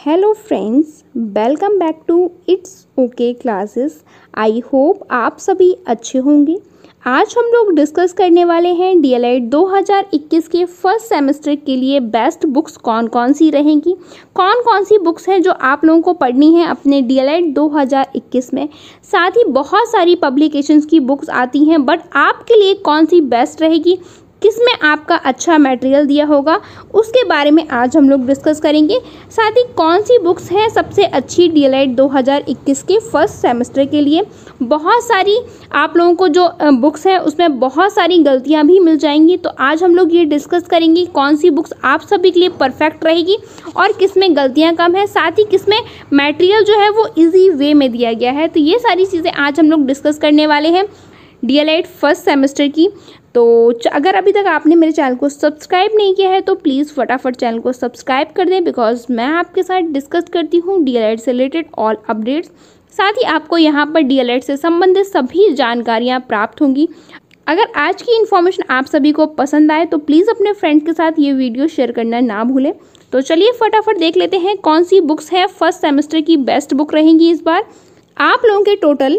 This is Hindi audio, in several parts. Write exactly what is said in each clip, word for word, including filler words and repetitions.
Hello friends, welcome back to it's okay classes. I hope आप सभी अच्छे होंगे। आज हम लोग डिस्कस करने वाले हैं डीएलएड दो हज़ार इक्कीस के फर्स्ट सेमेस्टर के लिए बेस्ट बुक्स कौन कौन सी रहेंगी, कौन कौन सी बुक्स हैं जो आप लोगों को पढ़नी है अपने डीएलएड दो हज़ार इक्कीस में। साथ ही बहुत सारी पब्लिकेशंस की बुक्स आती हैं, बट आपके लिए कौन सी बेस्ट रहेगी, किसमें आपका अच्छा मटेरियल दिया होगा, उसके बारे में आज हम लोग डिस्कस करेंगे। साथ ही कौन सी बुक्स हैं सबसे अच्छी डीएलएड दो हज़ार इक्कीस के फर्स्ट सेमेस्टर के लिए। बहुत सारी आप लोगों को जो बुक्स हैं उसमें बहुत सारी गलतियां भी मिल जाएंगी, तो आज हम लोग ये डिस्कस करेंगे कौन सी बुक्स आप सभी के लिए परफेक्ट रहेगी और किसमें गलतियाँ कम है, साथ ही किसमें मटेरियल जो है वो ईजी वे में दिया गया है। तो ये सारी चीज़ें आज हम लोग डिस्कस करने वाले हैं डीएलएड फर्स्ट सेमेस्टर की। तो अगर अभी तक आपने मेरे चैनल को सब्सक्राइब नहीं किया है तो प्लीज़ फटाफट चैनल को सब्सक्राइब कर दें, बिकॉज मैं आपके साथ डिस्कस करती हूँ डीएलएड से रिलेटेड ऑल अपडेट्स। साथ ही आपको यहाँ पर डीएलएड से संबंधित सभी जानकारियाँ प्राप्त होंगी। अगर आज की इन्फॉर्मेशन आप सभी को पसंद आए तो प्लीज़ अपने फ्रेंड्स के साथ ये वीडियो शेयर करना ना भूलें। तो चलिए फटाफट देख लेते हैं कौन सी बुक्स है फर्स्ट सेमेस्टर की बेस्ट बुक रहेंगी इस बार। आप लोगों के टोटल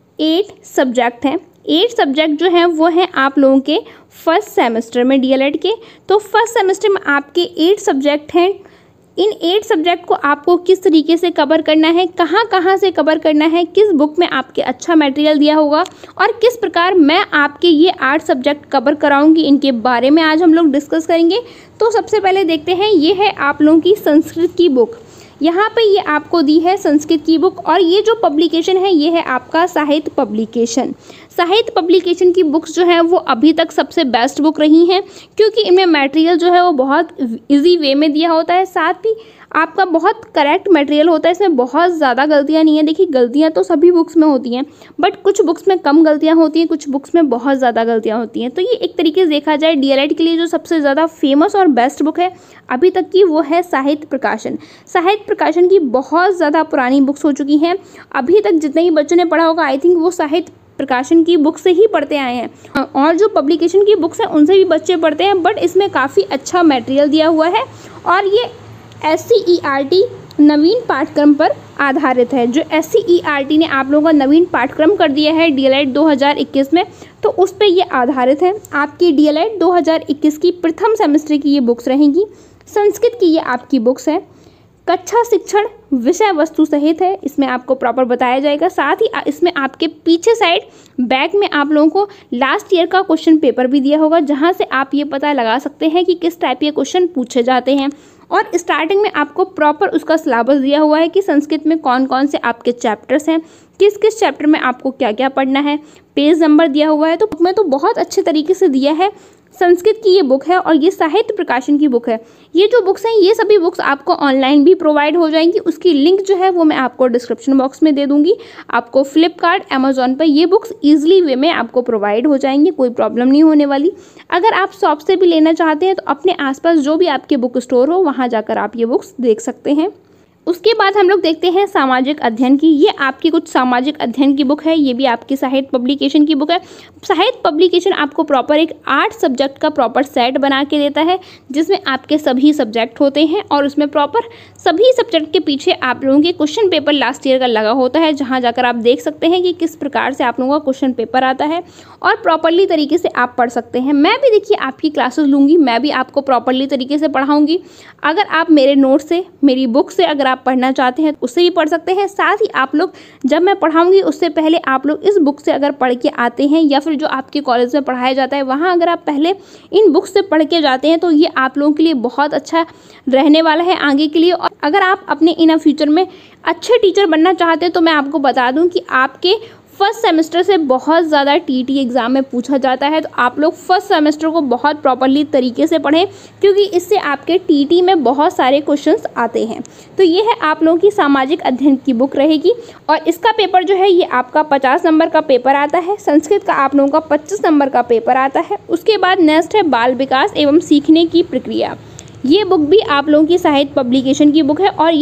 एट सब्जेक्ट हैं। एट सब्जेक्ट जो हैं वो हैं आप लोगों के फर्स्ट सेमेस्टर में डीएलएड के। तो फर्स्ट सेमेस्टर में आपके एट सब्जेक्ट हैं। इन एट सब्जेक्ट को आपको किस तरीके से कवर करना है, कहाँ कहाँ से कवर करना है, किस बुक में आपके अच्छा मटेरियल दिया होगा और किस प्रकार मैं आपके ये आठ सब्जेक्ट कवर कराऊंगी, इनके बारे में आज हम लोग डिस्कस करेंगे। तो सबसे पहले देखते हैं, ये है आप लोगों की संस्कृत की बुक। यहाँ पे ये आपको दी है संस्कृत की बुक, और ये जो पब्लिकेशन है ये है आपका साहित्य पब्लिकेशन। साहित्य पब्लिकेशन की बुक्स जो है वो अभी तक सबसे बेस्ट बुक रही हैं, क्योंकि इनमें मटेरियल जो है वो बहुत इजी वे में दिया होता है, साथ ही आपका बहुत करेक्ट मटेरियल होता है। इसमें बहुत ज़्यादा गलतियाँ नहीं है। देखिए, गलतियाँ तो सभी बुक्स में होती हैं, बट कुछ बुक्स में कम गलतियाँ होती हैं, कुछ बुक्स में बहुत ज़्यादा गलतियाँ होती हैं। तो ये एक तरीके से देखा जाए डीएलएड के लिए जो सबसे ज़्यादा फेमस और बेस्ट बुक है अभी तक की, वो है साहित्य प्रकाशन। साहित्य प्रकाशन की बहुत ज़्यादा पुरानी बुक्स हो चुकी हैं। अभी तक जितने ही बच्चों ने पढ़ा होगा, आई थिंक वो साहित्य प्रकाशन की बुक से ही पढ़ते आए हैं, और जो पब्लिकेशन की बुक्स हैं उनसे भी बच्चे पढ़ते हैं, बट इसमें काफ़ी अच्छा मटेरियल दिया हुआ है और ये S C E R T नवीन पाठ्यक्रम पर आधारित है। जो S C E R T ने आप लोगों का नवीन पाठ्यक्रम कर दिया है डीएलएड दो हज़ार इक्कीस में, तो उस पर ये आधारित है। आपकी डीएलएड दो हज़ार इक्कीस की प्रथम सेमेस्टर की ये बुक्स रहेंगी। संस्कृत की ये आपकी बुक्स है। कक्षा शिक्षण विषय वस्तु सहित है, इसमें आपको प्रॉपर बताया जाएगा। साथ ही इसमें आपके पीछे साइड बैक में आप लोगों को लास्ट ईयर का क्वेश्चन पेपर भी दिया होगा, जहां से आप ये पता लगा सकते हैं कि किस टाइप के क्वेश्चन पूछे जाते हैं। और स्टार्टिंग में आपको प्रॉपर उसका सिलेबस दिया हुआ है कि संस्कृत में कौन कौन से आपके चैप्टर्स हैं, किस किस चैप्टर में आपको क्या क्या पढ़ना है, पेज नंबर दिया हुआ है। तो बुक में तो बहुत अच्छे तरीके से दिया है। संस्कृत की ये बुक है और ये साहित्य प्रकाशन की बुक है। ये जो बुक्स हैं ये सभी बुक्स आपको ऑनलाइन भी प्रोवाइड हो जाएंगी। उसकी लिंक जो है वो मैं आपको डिस्क्रिप्शन बॉक्स में दे दूंगी। आपको फ्लिपकार्ट, अमेजोन पर ये बुक्स ईजिली वे में आपको प्रोवाइड हो जाएंगी, कोई प्रॉब्लम नहीं होने वाली। अगर आप शॉप से भी लेना चाहते हैं तो अपने आसपास जो भी आपके बुक स्टोर हो वहाँ जाकर आप ये बुक्स देख सकते हैं। उसके बाद हम लोग देखते हैं सामाजिक अध्ययन की। ये आपकी कुछ सामाजिक अध्ययन की बुक है। ये भी आपकी साहित्य पब्लिकेशन की बुक है। साहित्य पब्लिकेशन आपको प्रॉपर एक आठ सब्जेक्ट का प्रॉपर सेट बना के देता है, जिसमें आपके सभी सब्जेक्ट होते हैं और उसमें प्रॉपर सभी सब्जेक्ट के पीछे आप लोगों के क्वेश्चन पेपर लास्ट ईयर का लगा होता है, जहाँ जाकर आप देख सकते हैं कि किस प्रकार से आप लोगों का क्वेश्चन पेपर आता है और प्रॉपरली तरीके से आप पढ़ सकते हैं। मैं भी देखिए आपकी क्लासेस लूँगी, मैं भी आपको प्रॉपरली तरीके से पढ़ाऊँगी। अगर आप मेरे नोट से, मेरी बुक से अगर आप पढ़ना चाहते हैं उससे भी पढ़ सकते हैं। साथ ही आप लोग जब मैं पढ़ाऊंगी उससे पहले आप लोग इस बुक से अगर पढ़ के आते हैं, या फिर जो आपके कॉलेज में पढ़ाया जाता है वहाँ अगर आप पहले इन बुक्स से पढ़ के जाते हैं, तो ये आप लोगों के लिए बहुत अच्छा रहने वाला है आगे के लिए। और अगर आप अपने इन फ्यूचर में अच्छे टीचर बनना चाहते हैं तो मैं आपको बता दूं कि आपके फर्स्ट सेमेस्टर से बहुत ज़्यादा टीटी एग्ज़ाम में पूछा जाता है। तो आप लोग फर्स्ट सेमेस्टर को बहुत प्रॉपरली तरीके से पढ़ें, क्योंकि इससे आपके टीटी में बहुत सारे क्वेश्चंस आते हैं। तो ये है आप लोगों की सामाजिक अध्ययन की बुक रहेगी, और इसका पेपर जो है ये आपका पचास नंबर का पेपर आता है। संस्कृत का आप लोगों का पच्चीस नंबर का पेपर आता है। उसके बाद नेक्स्ट है बाल विकास एवं सीखने की प्रक्रिया। ये बुक भी आप लोगों की साहित्य पब्लिकेशन की बुक है, और ये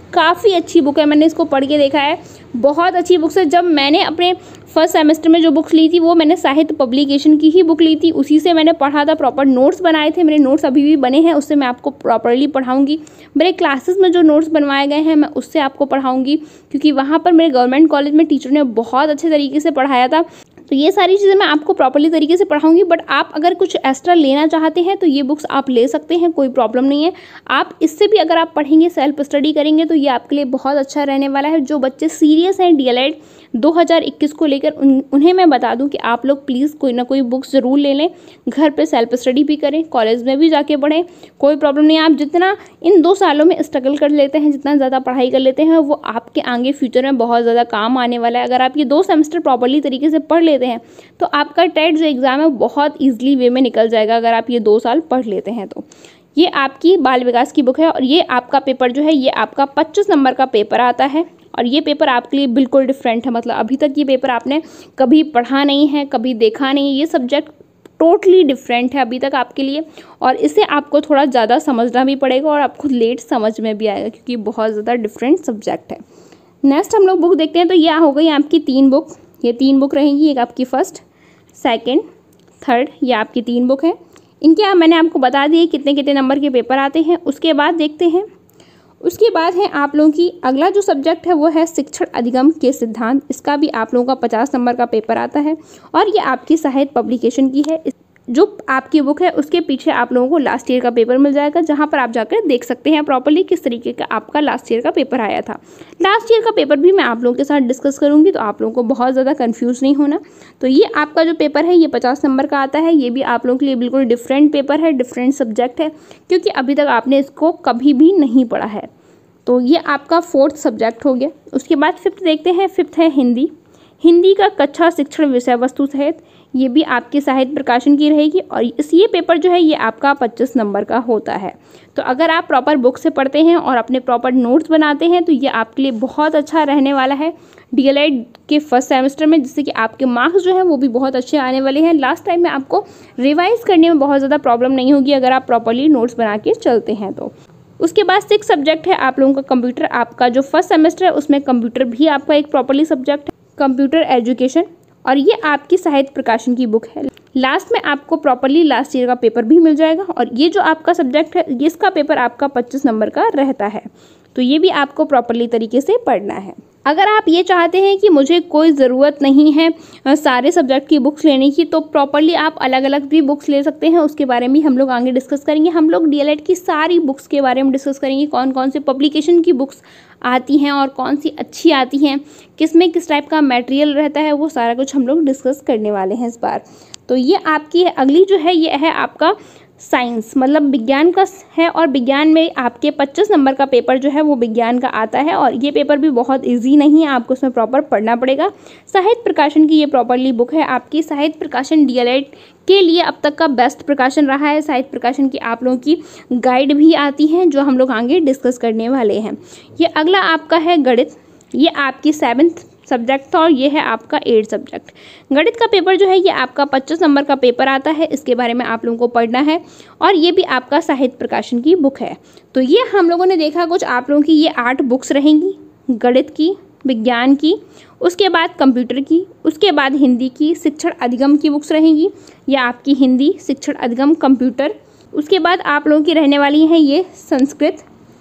काफ़ी अच्छी बुक है, मैंने इसको पढ़ के देखा है, बहुत अच्छी बुक्स है। जब मैंने अपने फर्स्ट सेमेस्टर में जो बुक्स ली थी वो मैंने साहित्य पब्लिकेशन की ही बुक ली थी, उसी से मैंने पढ़ा था, प्रॉपर नोट्स बनाए थे, मेरे नोट्स अभी भी बने हैं, उससे मैं आपको प्रॉपरली पढ़ाऊंगी। मेरे क्लासेस में जो नोट्स बनवाए गए हैं मैं उससे आपको पढ़ाऊंगी, क्योंकि वहाँ पर मेरे गवर्नमेंट कॉलेज में टीचर ने बहुत अच्छे तरीके से पढ़ाया था। तो ये सारी चीज़ें मैं आपको प्रॉपरली तरीके से पढ़ाऊंगी। बट आप अगर कुछ एक्स्ट्रा लेना चाहते हैं तो ये बुक्स आप ले सकते हैं, कोई प्रॉब्लम नहीं है। आप इससे भी अगर आप पढ़ेंगे, सेल्फ स्टडी करेंगे, तो ये आपके लिए बहुत अच्छा रहने वाला है। जो बच्चे सीरियस हैं डीएलएड दो हज़ार इक्कीस को लेकर, उन, उन्हें मैं बता दूं कि आप लोग प्लीज़ कोई ना कोई बुक्स ज़रूर ले लें, घर पे सेल्फ स्टडी भी करें, कॉलेज में भी जाके पढ़ें, कोई प्रॉब्लम नहीं है। आप जितना इन दो सालों में स्ट्रगल कर लेते हैं, जितना ज़्यादा पढ़ाई कर लेते हैं, वो आपके आगे फ्यूचर में बहुत ज़्यादा काम आने वाला है। अगर आप ये दो सेमेस्टर प्रॉपरली तरीके से पढ़ लेते हैं तो आपका टेट जो एग्ज़ाम है बहुत ईजिली वे में निकल जाएगा, अगर आप ये दो साल पढ़ लेते हैं तो। ये आपकी बाल विकास की बुक है और ये आपका पेपर जो है ये आपका पच्चीस नंबर का पेपर आता है और ये पेपर आपके लिए बिल्कुल डिफरेंट है। मतलब अभी तक ये पेपर आपने कभी पढ़ा नहीं है, कभी देखा नहीं है, ये सब्जेक्ट टोटली डिफरेंट है अभी तक आपके लिए और इसे आपको थोड़ा ज़्यादा समझना भी पड़ेगा और आपको लेट समझ में भी आएगा, क्योंकि बहुत ज़्यादा डिफरेंट सब्जेक्ट है। नेक्स्ट हम लोग बुक देखते हैं। तो ये हो गई आपकी तीन बुक, ये तीन बुक रहेंगी, एक आपकी फर्स्ट, सेकंड, थर्ड, ये आपकी तीन बुक है। इनके मैंने आपको बता दिए कितने कितने नंबर के पेपर आते हैं। उसके बाद देखते हैं, उसके बाद है आप लोगों की अगला जो सब्जेक्ट है वो है शिक्षण अधिगम के सिद्धांत। इसका भी आप लोगों का पचास नंबर का पेपर आता है और ये आपकी साहित्य पब्लिकेशन की है। जो आपकी बुक है उसके पीछे आप लोगों को लास्ट ईयर का पेपर मिल जाएगा, जहां पर आप जाकर देख सकते हैं प्रॉपर्ली किस तरीके का आपका लास्ट ईयर का पेपर आया था। लास्ट ईयर का पेपर भी मैं आप लोगों के साथ डिस्कस करूंगी, तो आप लोगों को बहुत ज़्यादा कंफ्यूज नहीं होना। तो ये आपका जो पेपर है ये पचास नंबर का आता है। ये भी आप लोगों के लिए बिल्कुल डिफरेंट पेपर है, डिफरेंट सब्जेक्ट है, क्योंकि अभी तक आपने इसको कभी भी नहीं पढ़ा है। तो ये आपका फोर्थ सब्जेक्ट हो गया। उसके बाद फिफ्थ देखते हैं। फिफ्थ है हिंदी। हिंदी का कक्षा शिक्षण विषय वस्तु सहित, ये भी आपके साहित्य प्रकाशन की रहेगी और इस ये पेपर जो है ये आपका पच्चीस नंबर का होता है। तो अगर आप प्रॉपर बुक से पढ़ते हैं और अपने प्रॉपर नोट्स बनाते हैं तो ये आपके लिए बहुत अच्छा रहने वाला है डीएलएड के फर्स्ट सेमेस्टर में, जिससे कि आपके मार्क्स जो हैं वो भी बहुत अच्छे आने वाले हैं। लास्ट टाइम में आपको रिवाइज करने में बहुत ज़्यादा प्रॉब्लम नहीं होगी अगर आप प्रॉपरली नोट्स बना के चलते हैं तो। उसके बाद सिक्स सब्जेक्ट है आप लोगों का कंप्यूटर। आपका जो फर्स्ट सेमेस्टर है उसमें कंप्यूटर भी आपका एक प्रॉपरली सब्जेक्ट है, कंप्यूटर एजुकेशन, और ये आपकी साहित्य प्रकाशन की बुक है। लास्ट में आपको प्रॉपरली लास्ट ईयर का पेपर भी मिल जाएगा और ये जो आपका सब्जेक्ट है इसका पेपर आपका पच्चीस नंबर का रहता है। तो ये भी आपको प्रॉपरली तरीके से पढ़ना है। अगर आप ये चाहते हैं कि मुझे कोई ज़रूरत नहीं है सारे सब्जेक्ट की बुक्स लेने की, तो प्रॉपरली आप अलग अलग भी बुक्स ले सकते हैं। उसके बारे में हम लोग आगे डिस्कस करेंगे। हम लोग डीएलएड की सारी बुक्स के बारे में डिस्कस करेंगे, कौन कौन से पब्लिकेशन की बुक्स आती हैं और कौन सी अच्छी आती हैं, किस में किस टाइप का मटेरियल रहता है, वो सारा कुछ हम लोग डिस्कस करने वाले हैं इस बार। तो ये आपकी अगली जो है ये है आपका साइंस, मतलब विज्ञान का है और विज्ञान में आपके पच्चीस नंबर का पेपर जो है वो विज्ञान का आता है और ये पेपर भी बहुत इजी नहीं है, आपको उसमें प्रॉपर पढ़ना पड़ेगा। साहित्य प्रकाशन की ये प्रॉपरली बुक है आपकी। साहित्य प्रकाशन डीएलएड के लिए अब तक का बेस्ट प्रकाशन रहा है। साहित्य प्रकाशन की आप लोगों की गाइड भी आती हैं जो हम लोग आगे डिस्कस करने वाले हैं। ये अगला आपका है गणित। ये आपकी सेवन्थ सब्जेक्ट था और ये है आपका एट सब्जेक्ट। गणित का पेपर जो है ये आपका पच्चीस नंबर का पेपर आता है, इसके बारे में आप लोगों को पढ़ना है और ये भी आपका साहित्य प्रकाशन की बुक है। तो ये हम लोगों ने देखा कुछ आप लोगों की ये आठ बुक्स रहेंगी, गणित की, विज्ञान की, उसके बाद कंप्यूटर की, उसके बाद हिंदी की, शिक्षण अधिगम की बुक्स रहेंगी। ये आपकी हिंदी, शिक्षण अधिगम, कंप्यूटर। उसके बाद आप लोगों की रहने वाली हैं ये संस्कृत,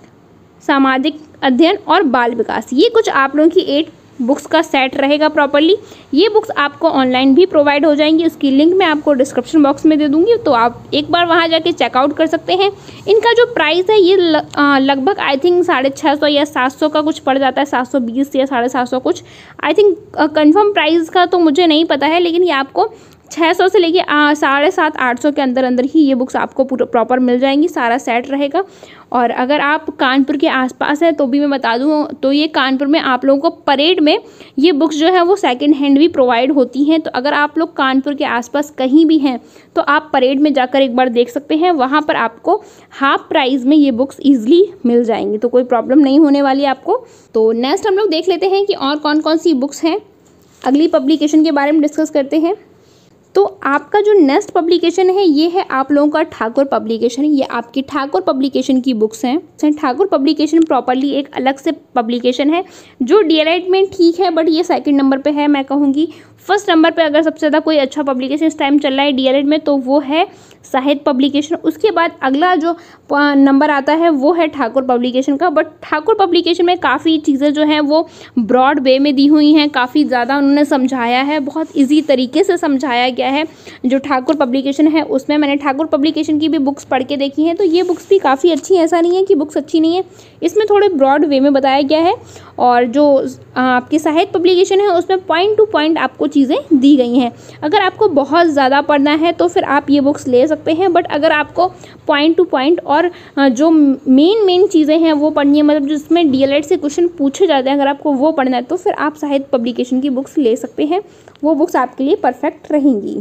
सामाजिक अध्ययन और बाल विकास। ये कुछ आप लोगों की एट बुक्स का सेट रहेगा प्रॉपरली। ये बुक्स आपको ऑनलाइन भी प्रोवाइड हो जाएंगी, उसकी लिंक मैं आपको डिस्क्रिप्शन बॉक्स में दे दूंगी, तो आप एक बार वहां जाके चेकआउट कर सकते हैं। इनका जो प्राइस है ये लगभग आई थिंक साढ़े छः सौ या सात सौ का कुछ पड़ जाता है, सात सौ बीस या साढ़े सात सौ कुछ। आई थिंक कंफर्म प्राइस का तो मुझे नहीं पता है, लेकिन ये आपको छः सौ से लेके साढ़े सात आठ सौ के अंदर अंदर ही ये बुक्स आपको पूरा प्रॉपर मिल जाएंगी, सारा सेट रहेगा। और अगर आप कानपुर के आसपास हैं तो भी मैं बता दूँ तो ये कानपुर में आप लोगों को परेड में ये बुक्स जो है वो सेकंड हैंड भी प्रोवाइड होती हैं। तो अगर आप लोग कानपुर के आसपास कहीं भी हैं तो आप परेड में जाकर एक बार देख सकते हैं, वहाँ पर आपको हाफ प्राइस में ये बुक्स ईजिली मिल जाएंगी, तो कोई प्रॉब्लम नहीं होने वाली आपको। तो नेक्स्ट हम लोग देख लेते हैं कि और कौन कौन सी बुक्स हैं। अगली पब्लिकेशन के बारे में डिस्कस करते हैं। तो आपका जो नेक्स्ट पब्लिकेशन है ये है आप लोगों का ठाकुर पब्लिकेशन। ये आपकी ठाकुर पब्लिकेशन की बुक्स हैं। ठाकुर पब्लिकेशन प्रॉपरली एक अलग से पब्लिकेशन है जो डीएलएड में ठीक है, बट ये सेकंड नंबर पे है। मैं कहूँगी फर्स्ट नंबर पे अगर सबसे ज़्यादा कोई अच्छा पब्लिकेशन इस टाइम चल रहा है डीएलएड में तो वो है साहित्य पब्लिकेशन। उसके बाद अगला जो नंबर आता है वो है ठाकुर पब्लिकेशन का। बट ठाकुर पब्लिकेशन में काफ़ी चीज़ें जो हैं वो ब्रॉड वे में दी हुई हैं, काफ़ी ज़्यादा उन्होंने समझाया है, बहुत इजी तरीके से समझाया गया है। जो ठाकुर पब्लिकेशन है उसमें मैंने ठाकुर पब्लिकेशन की भी बुक्स पढ़ के देखी हैं, तो ये बुक्स भी काफ़ी अच्छी है, ऐसा नहीं है कि बुक्स अच्छी नहीं है। इसमें थोड़े ब्रॉड वे में बताया गया है और जो आपकी साहित्य पब्लिकेशन है उसमें पॉइंट टू पॉइंट आपको चीज़ें दी गई हैं। अगर आपको बहुत ज़्यादा पढ़ना है तो फिर आप ये बुक्स ले सकते हैं, बट अगर आपको पॉइंट टू पॉइंट और जो मेन मेन चीज़ें हैं वो पढ़नी है, मतलब जिसमें डीएलएड से क्वेश्चन पूछे जाते हैं, अगर आपको वो पढ़ना है तो फिर आप साहित्य पब्लिकेशन की बुक्स ले सकते हैं। वो बुक्स आपके लिए परफेक्ट रहेंगी।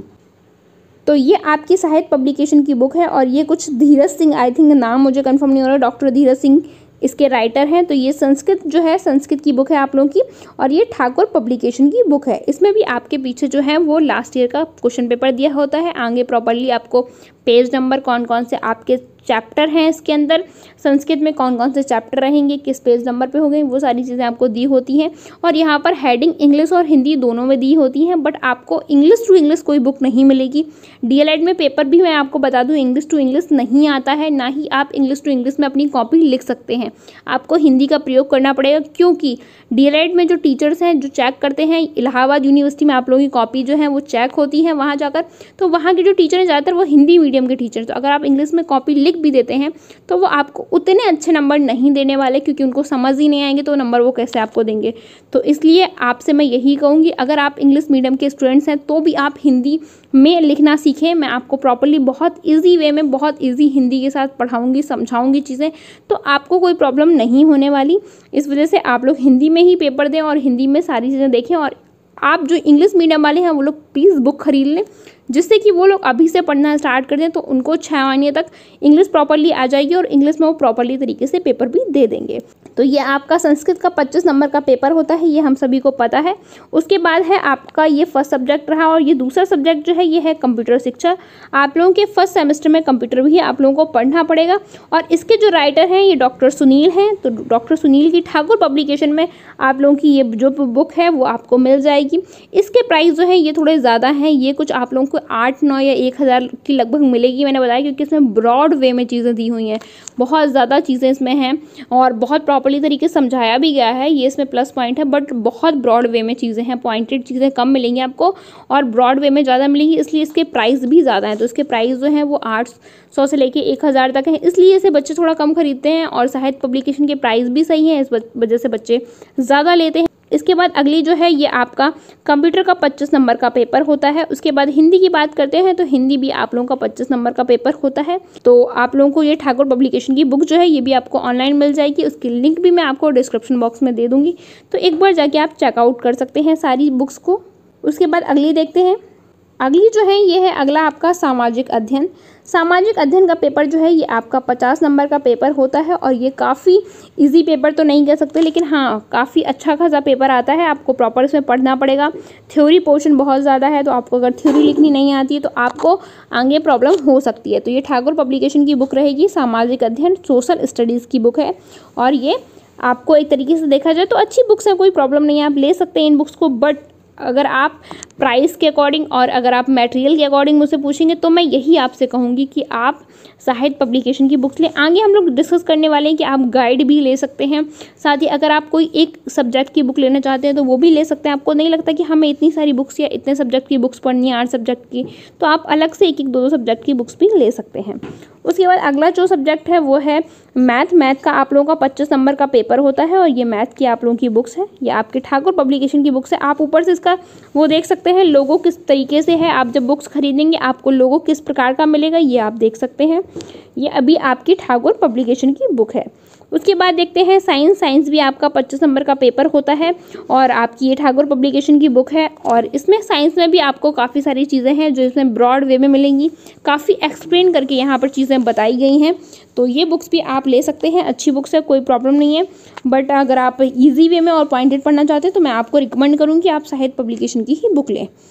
तो ये आपकी साहित्य पब्लिकेशन की बुक है और ये कुछ धीरज सिंह, आई थिंक नाम मुझे कंफर्म नहीं हो रहा, डॉक्टर धीरज सिंह इसके राइटर हैं। तो ये संस्कृत जो है संस्कृत की बुक है आप लोगों की, और ये ठाकुर पब्लिकेशन की बुक है। इसमें भी आपके पीछे जो है वो लास्ट ईयर का क्वेश्चन पेपर दिया होता है। आगे प्रॉपरली आपको पेज नंबर, कौन कौन से आपके चैप्टर हैं इसके अंदर, संस्कृत में कौन कौन से चैप्टर रहेंगे, किस पेज नंबर पे होंगे, वो सारी चीज़ें आपको दी होती हैं। और यहाँ पर हेडिंग इंग्लिश और हिंदी दोनों में दी होती हैं, बट आपको इंग्लिश टू इंग्लिश कोई बुक नहीं मिलेगी। डीएलएड में पेपर भी मैं आपको बता दूँ इंग्लिश टू इंग्लिश नहीं आता है, ना ही आप इंग्लिश टू इंग्लिश में अपनी कॉपी लिख सकते हैं। आपको हिंदी का प्रयोग करना पड़ेगा, क्योंकि डीएलएड में जो टीचर्स हैं जो चेक करते हैं, इलाहाबाद यूनिवर्सिटी में आप लोगों की कॉपी जो है वो चेक होती है वहाँ जाकर, तो वहाँ के जो टीचर हैं ज़्यादातर वो हिंदी मीडियम के टीचर। तो अगर आप इंग्लिश में कॉपी लिख भी देते हैं तो वो आपको उतने अच्छे नंबर नहीं देने वाले, क्योंकि उनको समझ ही नहीं आएंगे, तो नंबर वो कैसे आपको देंगे। तो इसलिए आपसे मैं यही कहूँगी, अगर आप इंग्लिश मीडियम के स्टूडेंट्स हैं तो भी आप हिंदी में लिखना सीखें। मैं आपको प्रॉपरली बहुत इजी वे में, बहुत इजी हिंदी के साथ पढ़ाऊँगी, समझाऊँगी चीज़ें, तो आपको कोई प्रॉब्लम नहीं होने वाली। इस वजह से आप लोग हिंदी में ही पेपर दें और हिंदी में सारी चीज़ें देखें। और आप जो इंग्लिश मीडियम वाले हैं वो लोग प्लीज़ बुक खरीद लें, जिससे कि वो लोग अभी से पढ़ना स्टार्ट कर दें, तो उनको छः महीने तक इंग्लिश प्रॉपरली आ जाएगी और इंग्लिश में वो प्रॉपरली तरीके से पेपर भी दे देंगे। तो ये आपका संस्कृत का पच्चीस नंबर का पेपर होता है, ये हम सभी को पता है। उसके बाद है आपका ये फर्स्ट सब्जेक्ट रहा, और ये दूसरा सब्जेक्ट जो है ये है कंप्यूटर शिक्षा। आप लोगों के फर्स्ट सेमेस्टर में कंप्यूटर भी आप लोगों को पढ़ना पड़ेगा, और इसके जो राइटर हैं ये डॉक्टर सुनील हैं। तो डॉक्टर सुनील की ठाकुर पब्लिकेशन में आप लोगों की ये जो बुक है वो आपको मिल जाएगी। इसके प्राइस जो है ये थोड़े ज़्यादा हैं, ये कुछ आप लोगों को आठ नौ या एक हज़ार की लगभग मिलेगी, मैंने बताया, क्योंकि इसमें ब्रॉड वे में चीज़ें दी हुई हैं, बहुत ज़्यादा चीज़ें इसमें हैं और बहुत प्रॉपर्ली तरीके से समझाया भी गया है। ये इसमें प्लस पॉइंट है, बट बहुत ब्रॉड वे में चीज़ें हैं, पॉइंटेड चीज़ें कम मिलेंगी आपको और ब्रॉड वे में ज़्यादा मिलेंगी, इसलिए इसके प्राइस भी ज़्यादा हैं। तो इसके प्राइस जो है वो आठ सौ से लेके एक हज़ार तक है, इसलिए इसे बच्चे थोड़ा कम खरीदते हैं। और साहित्य पब्लिकेशन के प्राइस भी सही है, इस वजह से बच्चे ज़्यादा लेते हैं। इसके बाद अगली जो है ये आपका कंप्यूटर का पच्चीस नंबर का पेपर होता है। उसके बाद हिंदी की बात करते हैं तो हिंदी भी आप लोगों का पच्चीस नंबर का पेपर होता है। तो आप लोगों को ये ठाकुर पब्लिकेशन की बुक जो है ये भी आपको ऑनलाइन मिल जाएगी, उसकी लिंक भी मैं आपको डिस्क्रिप्शन बॉक्स में दे दूँगी, तो एक बार जाके आप चेकआउट कर सकते हैं सारी बुक्स को। उसके बाद अगली देखते हैं, अगली जो है ये है अगला आपका सामाजिक अध्ययन। सामाजिक अध्ययन का पेपर जो है ये आपका पचास नंबर का पेपर होता है, और ये काफ़ी इजी पेपर तो नहीं कह सकते, लेकिन हाँ काफ़ी अच्छा खासा पेपर आता है। आपको प्रॉपर इसमें पढ़ना पड़ेगा, थ्योरी पोर्शन बहुत ज़्यादा है, तो आपको अगर थ्योरी लिखनी नहीं आती है तो आपको आगे प्रॉब्लम हो सकती है। तो ये ठाकुर पब्लिकेशन की बुक रहेगी, सामाजिक अध्ययन सोशल स्टडीज़ की बुक है, और ये आपको एक तरीके से देखा जाए तो अच्छी बुक्स है, कोई प्रॉब्लम नहीं है, आप ले सकते हैं इन बुक्स को। बट अगर आप प्राइस के अकॉर्डिंग और अगर आप मटेरियल के अकॉर्डिंग मुझसे पूछेंगे तो मैं यही आपसे कहूँगी कि आप साहित्य पब्लिकेशन की बुक्स लें। आगे हम लोग डिस्कस करने वाले हैं कि आप गाइड भी ले सकते हैं, साथ ही अगर आप कोई एक सब्जेक्ट की बुक लेना चाहते हैं तो वो भी ले सकते हैं। आपको नहीं लगता कि हमें इतनी सारी बुक्स या इतने सब्जेक्ट की बुक्स पढ़नी है, आठ सब्जेक्ट की, तो आप अलग से एक एक दो दो सब्जेक्ट की बुक्स भी ले सकते हैं। उसके बाद अगला जो सब्जेक्ट है वो है मैथ। मैथ का आप लोगों का पच्चीस नंबर का पेपर होता है, और ये मैथ की आप लोगों की बुक्स है, ये आपके ठाकुर पब्लिकेशन की बुक्स है। आप ऊपर से इसका वो देख सकते हैं लोगो किस तरीके से है, आप जब बुक्स खरीदेंगे आपको लोगो किस प्रकार का मिलेगा ये आप देख सकते हैं। ये अभी आपकी ठाकुर पब्लिकेशन की बुक है। उसके बाद देखते हैं साइंस। साइंस भी आपका पच्चीस नंबर का पेपर होता है, और आपकी ये ठाकुर पब्लिकेशन की बुक है, और इसमें साइंस में भी आपको काफ़ी सारी चीज़ें हैं जो इसमें ब्रॉड वे में मिलेंगी, काफ़ी एक्सप्लेन करके यहाँ पर चीज़ें बताई गई हैं। तो ये बुक्स भी आप ले सकते हैं, अच्छी बुक्स है, कोई प्रॉब्लम नहीं है। बट अगर आप इजी वे में और पॉइंटेड पढ़ना चाहते हैं तो मैं आपको रिकमेंड करूँगी आप साहित्य पब्लिकेशन की ही बुक लें।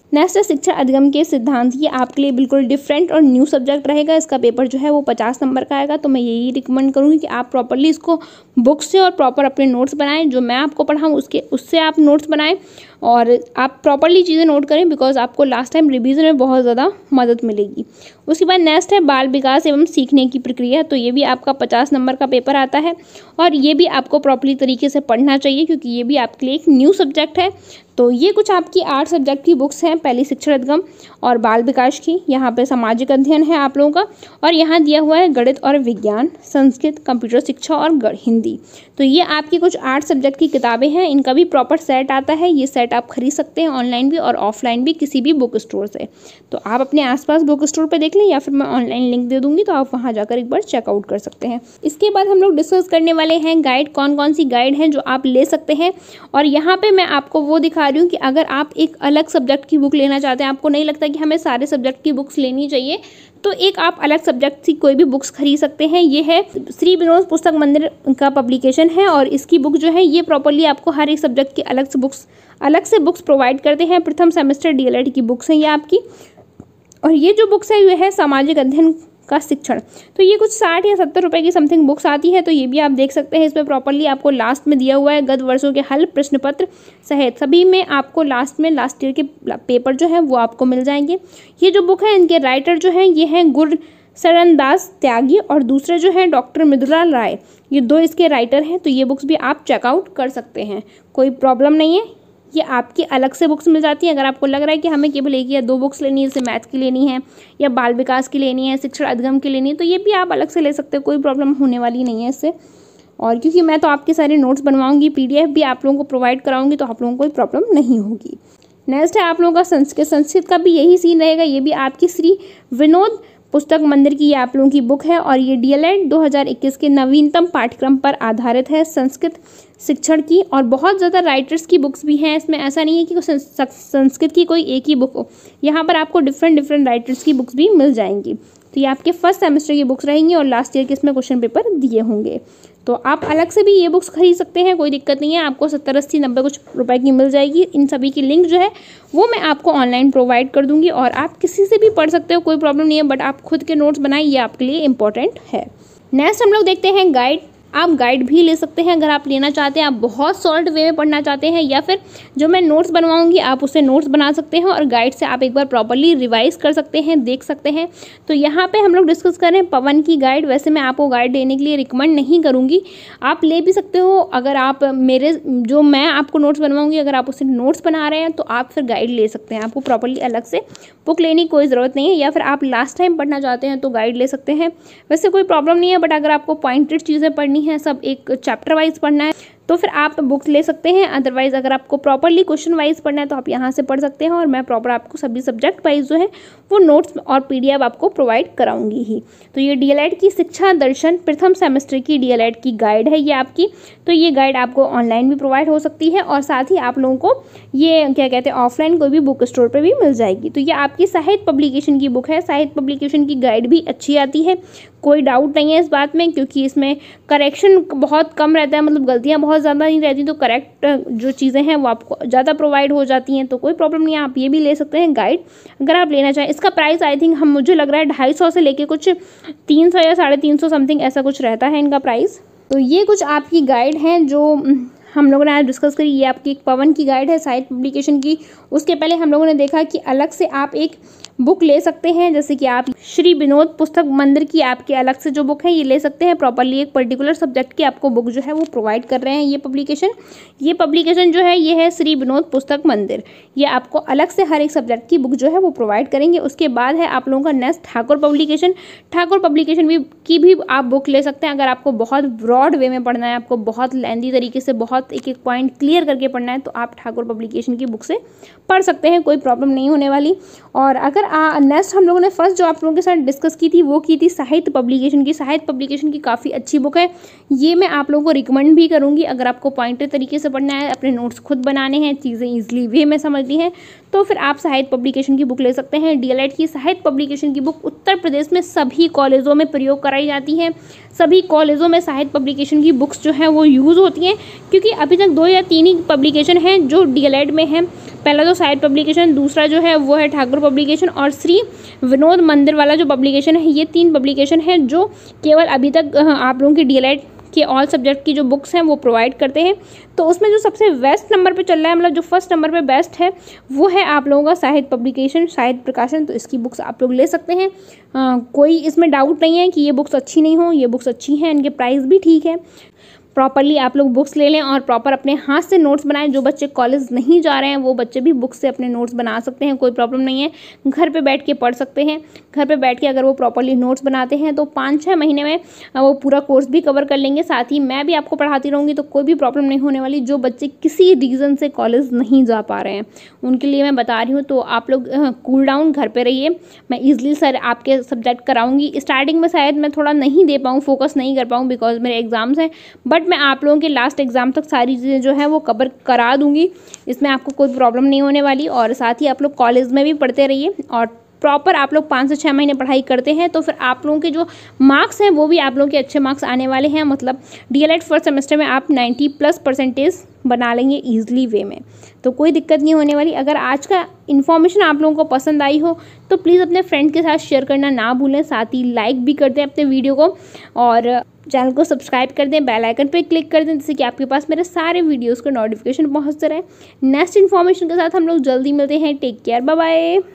नेक्स्ट है शिक्षा अधिगम के सिद्धांत। ये आपके लिए बिल्कुल डिफरेंट और न्यू सब्जेक्ट रहेगा। इसका पेपर जो है वो पचास नंबर का आएगा। तो मैं यही रिकमेंड करूँगी कि आप प्रॉपरली इसको बुक से और प्रॉपर अपने नोट्स बनाएं। जो मैं आपको पढ़ाऊँ उसके उससे आप नोट्स बनाएं और आप प्रॉपरली चीज़ें नोट करें, बिकॉज आपको लास्ट टाइम रिवीजन में बहुत ज़्यादा मदद मिलेगी। उसके बाद नेक्स्ट है बाल विकास एवं सीखने की प्रक्रिया। तो ये भी आपका पचास नंबर का पेपर आता है और ये भी आपको प्रॉपरली तरीके से पढ़ना चाहिए, क्योंकि ये भी आपके लिए एक न्यू सब्जेक्ट है। तो ये कुछ आपकी आठ सब्जेक्ट की बुक्स हैं, पहली शिक्षा अधिगम और बाल विकास की। यहाँ पे सामाजिक अध्ययन है आप लोगों का, और यहाँ दिया हुआ है गणित और विज्ञान, संस्कृत, कंप्यूटर शिक्षा और हिंदी। तो ये आपकी कुछ आठ सब्जेक्ट की किताबें हैं। इनका भी प्रॉपर सेट आता है। ये सेट आप खरीद सकते हैं ऑनलाइन भी और ऑफलाइन भी, किसी भी बुक स्टोर से। तो आप अपने आसपास बुक स्टोर पे देख लें, या फिर मैं ऑनलाइन लिंक दे दूंगी, तो आप वहाँ जाकर एक बार चेकआउट कर सकते हैं। इसके बाद हम लोग डिस्कस करने वाले हैं गाइड, कौन कौन सी गाइड हैं जो आप ले सकते हैं। और यहाँ पे मैं आपको वो दिखा रही हूँ कि अगर आप एक अलग सब्जेक्ट की बुक लेना चाहते हैं, आपको नहीं लगता कि हमें सारे सब्जेक्ट की बुक्स लेनी चाहिए, तो एक आप अलग सब्जेक्ट की कोई भी बुक्स खरीद सकते हैं। ये है श्री विनोद पुस्तक मंदिर का पब्लिकेशन है, और इसकी बुक जो है ये प्रॉपरली आपको हर एक सब्जेक्ट की अलग से बुक्स अलग से बुक्स प्रोवाइड करते हैं। प्रथम सेमेस्टर डीएलएड की बुक्स हैं ये आपकी। और ये जो बुक्स है ये है सामाजिक अध्ययन का शिक्षण। तो ये कुछ साठ या सत्तर रुपए की समथिंग बुक्स आती है। तो ये भी आप देख सकते हैं। इसमें प्रॉपरली आपको लास्ट में दिया हुआ है गत वर्षों के हल, प्रश्न पत्र सहित सभी में आपको लास्ट में लास्ट ईयर के पेपर जो है वो आपको मिल जाएंगे। ये जो बुक है इनके राइटर जो है ये हैं गुरशरण दास त्यागी, और दूसरे जो है डॉक्टर मृदुला राय। ये दो इसके राइटर हैं। तो ये बुक्स भी आप चेकआउट कर सकते हैं, कोई प्रॉब्लम नहीं है। ये आपकी अलग से बुक्स मिल जाती हैं। अगर आपको लग रहा है कि हमें केवल एक या दो बुक्स लेनी है, जैसे मैथ की लेनी है या बाल विकास की लेनी है, शिक्षा अधिगम की लेनी है, तो ये भी आप अलग से ले सकते हो, कोई प्रॉब्लम होने वाली नहीं है इससे। और क्योंकि मैं तो आपके सारे नोट्स बनवाऊंगी, पीडीएफ भी आप लोगों को प्रोवाइड कराऊंगी, तो आप लोगों को कोई प्रॉब्लम नहीं होगी। नेक्स्ट है आप लोगों का संस्कृत। संस्कृत का भी यही सीन रहेगा। ये भी आपकी श्री विनोद पुस्तक मंदिर की ये आप लोगों की बुक है, और ये डीएलएड दो हज़ार इक्कीस के नवीनतम पाठ्यक्रम पर आधारित है संस्कृत शिक्षण की। और बहुत ज़्यादा राइटर्स की बुक्स भी हैं इसमें, ऐसा नहीं है कि संस्कृत की कोई एक ही बुक हो। यहाँ पर आपको डिफरेंट डिफरेंट राइटर्स की बुक्स भी मिल जाएंगी। तो ये आपके फर्स्ट सेमेस्टर की बुक्स रहेंगी और लास्ट ईयर के इसमें क्वेश्चन पेपर दिए होंगे। तो आप अलग से भी ये बुक्स खरीद सकते हैं, कोई दिक्कत नहीं है। आपको सत्तर अस्सी नब्बे कुछ रुपए की मिल जाएगी। इन सभी की लिंक जो है वो मैं आपको ऑनलाइन प्रोवाइड कर दूंगी, और आप किसी से भी पढ़ सकते हो, कोई प्रॉब्लम नहीं है। बट आप खुद के नोट्स बनाएं, ये आपके लिए इंपॉर्टेंट है। नेक्स्ट हम लोग देखते हैं गाइड। आप गाइड भी ले सकते हैं अगर आप लेना चाहते हैं, आप बहुत सॉल्ट वे में पढ़ना चाहते हैं, या फिर जो मैं नोट्स बनवाऊंगी आप उससे नोट्स बना सकते हैं, और गाइड से आप एक बार प्रॉपर्ली रिवाइज कर सकते हैं, देख सकते हैं। तो यहाँ पे हम लोग डिस्कस कर रहे हैं पवन की गाइड। वैसे मैं आपको गाइड लेने के लिए रिकमेंड नहीं करूँगी, आप ले भी सकते हो। अगर आप मेरे जो मैं आपको नोट्स बनवाऊँगी अगर आप उससे नोट्स बना रहे हैं तो आप फिर गाइड ले सकते हैं। आपको प्रॉपर्ली अलग से बुक लेने की कोई ज़रूरत नहीं है, या फिर आप लास्ट टाइम पढ़ना चाहते हैं तो गाइड ले सकते हैं, वैसे कोई प्रॉब्लम नहीं है। बट अगर आपको पॉइंटेड चीज़ें पढ़नी है, सब एक चैप्टर वाइज पढ़ना है, तो फिर आप बुक्स ले सकते हैं। अदरवाइज अगर आपको प्रॉपर्ली क्वेश्चन वाइज पढ़ना है तो आप यहाँ से पढ़ सकते हैं, और मैं प्रॉपर आपको सभी सब्जेक्ट वाइज जो है वो नोट्स और पीडीएफ आपको प्रोवाइड कराऊंगी ही। तो ये डीएलएड की शिक्षा दर्शन प्रथम सेमेस्टर की डीएलएड की गाइड है ये आपकी। तो ये गाइड आपको ऑनलाइन भी प्रोवाइड हो सकती है, और साथ ही आप लोगों को ये क्या कहते हैं ऑफलाइन कोई भी बुक स्टोर पर भी मिल जाएगी। तो ये आपकी साहित्य पब्लिकेशन की बुक है। साहित्य पब्लिकेशन की गाइड भी अच्छी आती है, कोई डाउट नहीं है इस बात में, क्योंकि इसमें करेक्शन बहुत कम रहता है, मतलब गलतियाँ बहुत ज़्यादा नहीं रहती, तो करेक्ट जो चीज़ें हैं वो आपको ज़्यादा प्रोवाइड हो जाती हैं। तो कोई प्रॉब्लम नहीं है, आप ये भी ले सकते हैं गाइड अगर आप लेना चाहें। इसका प्राइस आई थिंक हम मुझे लग रहा है ढाई सौ से लेके कुछ तीन सौ या साढ़े तीन सौ समथिंग ऐसा कुछ रहता है इनका प्राइस। तो ये कुछ आपकी गाइड हैं जो हम लोगों ने आज डिस्कस करी। ये आपकी एक पवन की गाइड है साहित्य पब्लिकेशन की। उसके पहले हम लोगों ने देखा कि अलग से आप एक बुक ले सकते हैं, जैसे कि आप श्री विनोद पुस्तक मंदिर की आपके अलग से जो बुक है ये ले सकते हैं। प्रॉपर्ली एक पर्टिकुलर सब्जेक्ट की आपको बुक जो है वो प्रोवाइड कर रहे हैं ये पब्लिकेशन। ये पब्लिकेशन जो है ये है श्री विनोद पुस्तक मंदिर, ये आपको अलग से हर एक सब्जेक्ट की बुक जो है वो प्रोवाइड करेंगे। उसके बाद है आप लोगों का next Thakur publication. Thakur publication भी की भी आप बुक ले सकते हैं अगर आपको बहुत ब्रॉड वे में पढ़ना है, आपको बहुत लेंदी तरीके से बहुत एक एक पॉइंट क्लियर करके पढ़ना है, तो आप ठाकुर पब्लिकेशन की बुक से पढ़ सकते हैं, कोई प्रॉब्लम नहीं होने वाली। और अगर नेक्स्ट हम लोगों ने फर्स्ट जो आप लोगों के साथ डिस्कस की थी वो की थी साहित्य पब्लिकेशन की। साहित्य पब्लिकेशन की काफ़ी अच्छी बुक है, ये मैं आप लोगों को रिकमेंड भी करूंगी। अगर आपको पॉइंटेड तरीके से पढ़ना है, अपने नोट्स खुद बनाने हैं, चीज़ें ईजिली वे में समझनी है, तो फिर आप साहित्य पब्लिकेशन की बुक ले सकते हैं। डीएलएड की साहित्य पब्लिकेशन की बुक उत्तर प्रदेश में सभी कॉलेजों में प्रयोग कराई जाती है। सभी कॉलेजों में साहित्य पब्लिकेशन की बुक्स जो है वो यूज़ होती हैं, क्योंकि अभी तक दो या तीन ही पब्लिकेशन हैं जो डीएलएड में हैं। पहला तो साहित्य पब्लिकेशन, दूसरा जो है वो है ठाकुर पब्लिकेशन और श्री विनोद मंदिर वाला जो पब्लिकेशन है। ये तीन पब्लिकेशन है जो केवल अभी तक आप लोगों की डीएलएड के ऑल सब्जेक्ट की जो बुक्स हैं वो प्रोवाइड करते हैं। तो उसमें जो सबसे बेस्ट नंबर पे चल रहा है, मतलब जो फर्स्ट नंबर पे बेस्ट है, वो है आप लोगों का साहित्य पब्लिकेशन, साहित्य प्रकाशन। तो इसकी बुक्स आप लोग ले सकते हैं, आ, कोई इसमें डाउट नहीं है कि ये बुक्स अच्छी नहीं हो, ये बुक्स अच्छी हैं, इनके प्राइस भी ठीक है। प्रॉपरली आप लोग बुक्स ले लें और प्रॉपर अपने हाथ से नोट्स बनाएं। जो बच्चे कॉलेज नहीं जा रहे हैं वो बच्चे भी बुक्स से अपने नोट्स बना सकते हैं, कोई प्रॉब्लम नहीं है। घर पे बैठ के पढ़ सकते हैं। घर पे बैठ के अगर वो प्रॉपरली नोट्स बनाते हैं तो पाँच छः महीने में वो पूरा कोर्स भी कवर कर लेंगे। साथ ही मैं भी आपको पढ़ाती रहूँगी तो कोई भी प्रॉब्लम नहीं होने वाली। जो बच्चे किसी रीज़न से कॉलेज नहीं जा पा रहे हैं उनके लिए मैं बता रही हूँ, तो आप लोग कूल डाउन, घर पर रहिए। मैं ईजिली सर आपके सब्जेक्ट कराऊँगी। स्टार्टिंग में शायद मैं थोड़ा नहीं दे पाऊँ, फोकस नहीं कर पाऊँ बिकॉज मेरे एग्ज़ाम्स हैं, बट मैं आप लोगों के लास्ट एग्जाम तक सारी चीज़ें जो है वो कवर करा दूंगी। इसमें आपको कोई प्रॉब्लम नहीं होने वाली। और साथ ही आप लोग कॉलेज में भी पढ़ते रहिए और प्रॉपर आप लोग पाँच से छः महीने पढ़ाई करते हैं तो फिर आप लोगों के जो मार्क्स हैं वो भी आप लोगों के अच्छे मार्क्स आने वाले हैं। मतलब डीएलएड फर्स्ट सेमेस्टर में आप नाइन्टी प्लस परसेंटेज बना लेंगे ईजिली वे में, तो कोई दिक्कत नहीं होने वाली। अगर आज का इन्फॉर्मेशन आप लोगों को पसंद आई हो तो प्लीज़ अपने फ्रेंड के साथ शेयर करना ना भूलें। साथ ही लाइक भी कर दें अपने वीडियो को और चैनल को सब्सक्राइब कर दें, बेल आइकन पे क्लिक कर दें जिससे कि आपके पास मेरे सारे वीडियोस का नोटिफिकेशन पहुंचते रहे। नेक्स्ट इन्फॉर्मेशन के साथ हम लोग जल्दी मिलते हैं। Take care, bye bye.